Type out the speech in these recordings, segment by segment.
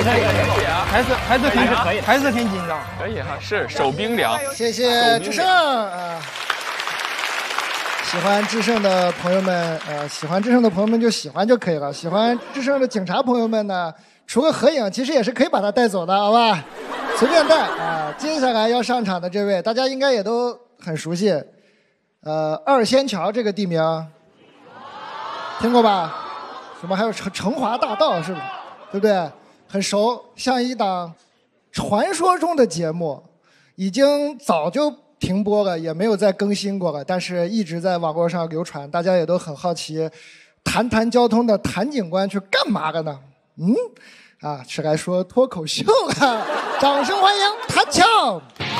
还是挺紧张。 可以哈，是手冰凉。 谢谢智胜啊！喜欢智胜的朋友们，喜欢智胜的朋友们就喜欢就可以了。喜欢智胜的警察朋友们呢，除个合影，其实也是可以把他带走的，好吧？随便带啊！接下来要上场的这位，大家应该也都很熟悉，二仙桥这个地名，听过吧？什么还有成华大道，是不是？对不对？很熟，像一档传说中的节目，已经早就停播了，也没有再更新过了，但是一直在网络上流传，大家也都很好奇，谈交通的谭警官去干嘛了呢？是来说脱口秀了，掌声欢迎谭强。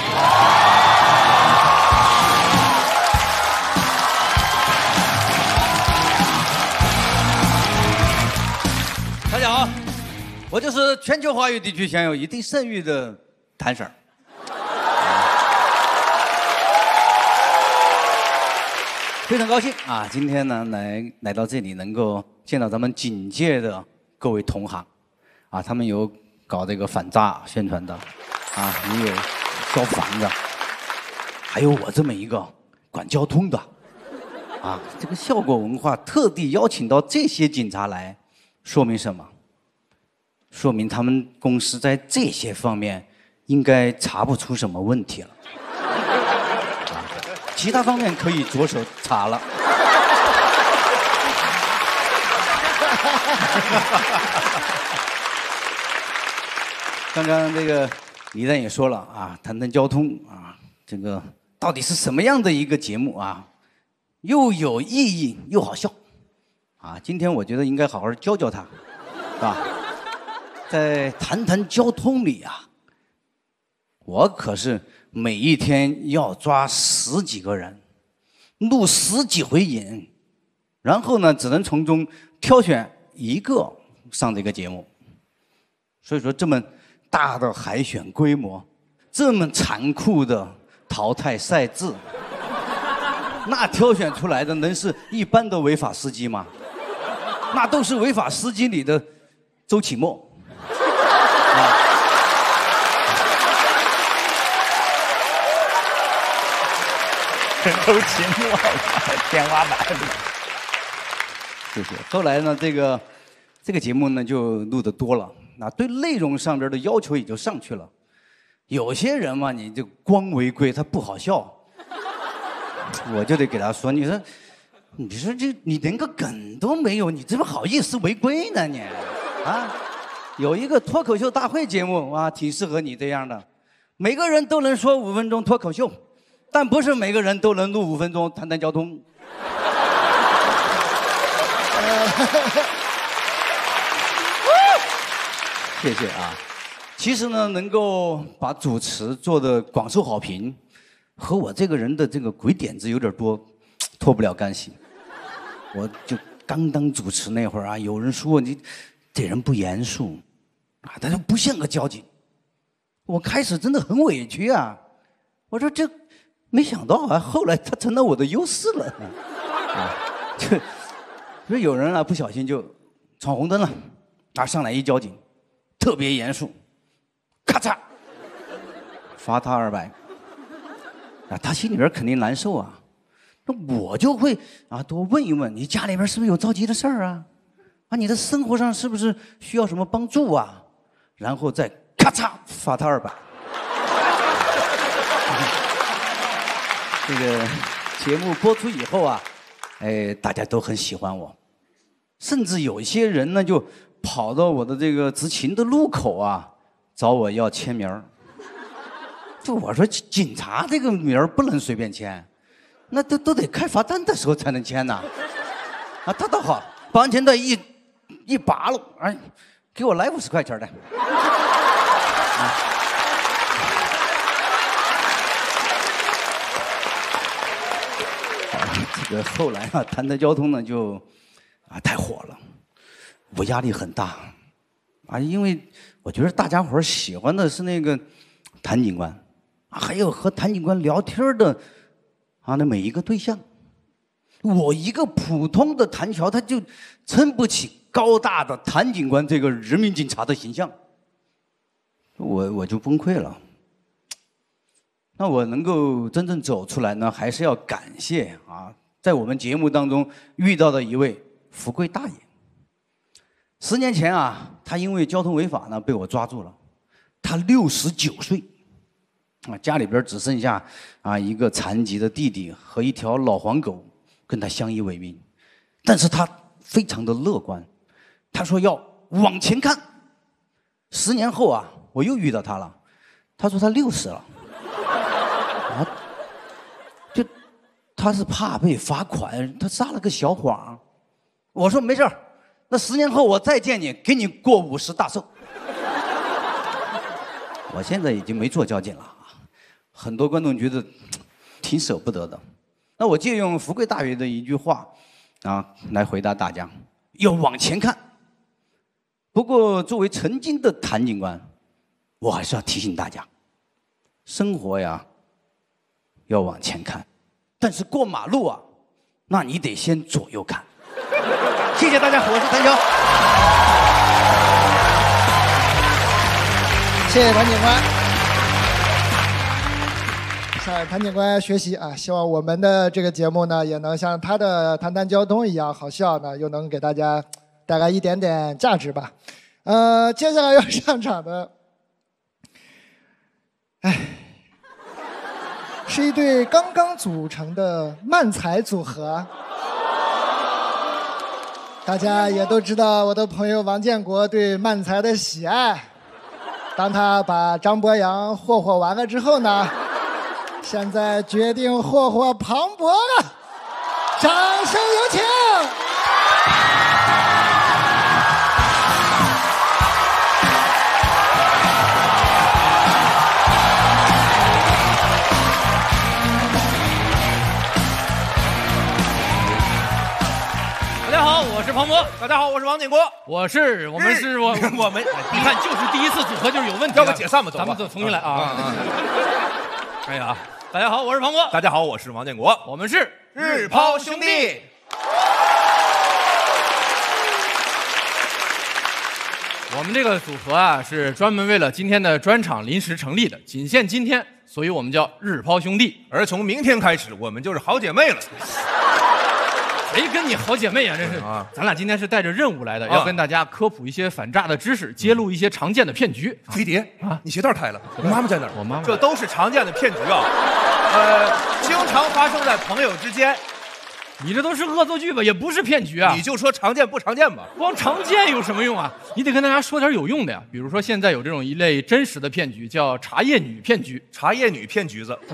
大家好，我就是全球华语地区享有一定声誉的谭 Sir。非常高兴啊！今天呢，来到这里，能够见到咱们警界的各位同行，啊，他们有搞这个反诈宣传的，啊，也有消防的，还有我这么一个管交通的，啊，这个效果文化特地邀请到这些警察来，说明什么？说明他们公司在这些方面应该查不出什么问题了。其他方面可以着手查了。刚刚这个李诞也说了啊，谈交通啊，这个到底是什么样的一个节目啊？又有意义又好笑啊！今天我觉得应该好好教教他，是吧？在谈交通里啊，我可是每一天要抓10几个人，录10几回影，然后呢，只能从中挑选一个上这个节目。所以说，这么大的海选规模，这么残酷的淘汰赛制，那挑选出来的能是一般的违法司机吗？那都是违法司机里的周启墨。 周奇墨，天花板。 谢谢。后来呢，这个节目呢就录得多了，那对内容上边的要求也就上去了。有些人嘛，你就光违规，他不好笑，我就得给他说，你说这你连个梗都没有，你怎么好意思违规呢你？啊，有一个脱口秀大会节目啊，挺适合你这样的，每个人都能说5分钟脱口秀。但不是每个人都能录5分钟谈交通。谢谢啊！其实呢，能够把主持做得广受好评，和我这个人的这个鬼点子有点多，脱不了干系。我就刚当主持那会儿啊，有人说你这人不严肃，啊，他就不像个交警。我开始真的很委屈啊，我说这。没想到啊，后来他成了我的优势了，啊，就有人啊不小心就闯红灯了，啊，上来一交警，特别严肃，咔嚓，罚他200，啊，他心里边肯定难受啊，那我就会啊多问一问，你家里边是不是有着急的事儿啊？啊，你的生活上是不是需要什么帮助啊？然后再咔嚓罚他200。这个节目播出以后啊，大家都很喜欢我，甚至有一些人呢就跑到我的这个执勤的路口啊，找我要签名儿。就我说警察这个名儿不能随便签，那都得开罚单的时候才能签呐。啊，他倒好，把安全带一拔了，哎，给我来50块钱的。这个后来啊，谈交通呢就太火了，我压力很大啊，因为我觉得大家伙喜欢的是那个谭警官，还有和谭警官聊天的啊那每一个对象。我一个普通的谭桥，他就撑不起高大的谭警官这个人民警察的形象我就崩溃了。那我能够真正走出来呢，还是要感谢啊，在我们节目当中遇到的一位福贵大爷。10年前啊，他因为交通违法呢被我抓住了，他69岁，啊，家里边只剩下一个残疾的弟弟和一条老黄狗跟他相依为命，但是他非常的乐观，他说要往前看。10年后啊，我又遇到他了，他说他60了。就他是怕被罚款，他撒了个小谎。我说没事儿，那10年后我再见你，给你过50大寿。我现在已经没做交警了，很多观众觉得挺舍不得的。那我借用福贵大爷的一句话来回答大家：要往前看。不过作为曾经的谭警官，我还是要提醒大家，生活呀要往前看，但是过马路啊，那你得先左右看。谢谢大家，我是谭强。 谢谢谭警官，向谭警官学习啊！希望我们的这个节目呢，也能像他的《谈谈交通》一样好笑呢，又能给大家带来一点点价值吧。接下来要上场的，是一对刚刚组成的漫才组合。大家也都知道我的朋友王建国对漫才的喜爱。当他把张博洋霍霍完了之后呢，现在决定霍霍庞博了。掌声有请。 大家好，我是庞博。 大家好，我是王建国。 我们，你看，就是第一次组合就是有问题。 要不解散吧，走吧， 咱们重新来啊！哎呀，大家好，我是庞博。 大家好，我是王建国。 我们是日抛兄弟。 我们这个组合啊，是专门为了今天的专场临时成立的，仅限今天，所以我们叫日抛兄弟。 而从明天开始，我们就是好姐妹了。 谁跟你好姐妹啊？这是咱俩今天是带着任务来的，要跟大家科普一些反诈的知识，揭露一些常见的骗局。 飞碟你鞋带开了，你妈妈在哪儿？ 我妈妈。 这都是常见的骗局啊，经常发生在朋友之间。 你这都是恶作剧吧？也不是骗局啊！ 你就说常见不常见吧？ 光常见有什么用啊？你得跟大家说点有用的呀。比如说现在有这种一类真实的骗局，叫茶叶女骗局。 茶叶女骗局子。